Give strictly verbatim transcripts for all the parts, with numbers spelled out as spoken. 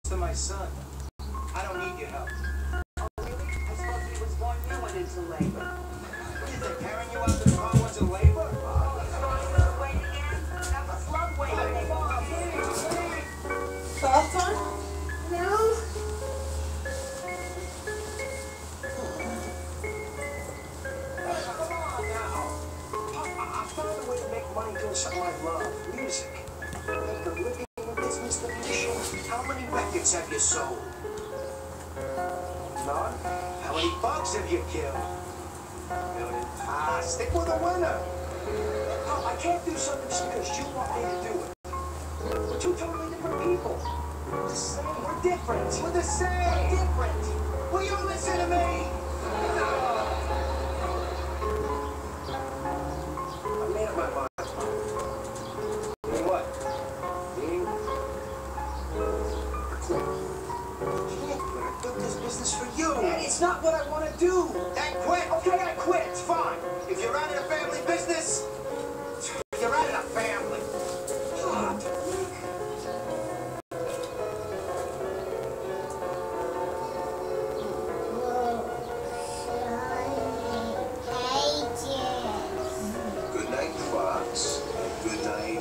to my son. I don't need your help. Oh, really? I suppose he was born you went into labor. What is it, carrying you out to the car went to labor? Oh, he's throwing you away again? That was love waiting. Hey, Mom, please, please. Bath time? No. Come on now. Pop, I, I found a way to make money doing something I love, music. Make a living in this Mister Musician. How many records have you sold? None? How many bugs have you killed? Million. Ah, stick with the winner. Pop, I can't do something just because you want me to do it. We're two totally different people. We're the same. We're different. We're the same. We're different. Will you listen to me? I made up my mind. Mean what? Mean? Quit. Can't quit. I built this business for you. Dad, it's not what I want to do. Then quit. Okay, I quit. It's fine. If you're out of the family business, you're out of the family. God. Good night, Fox. Good night.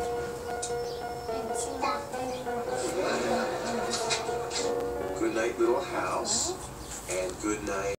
Good night, little house. And good night.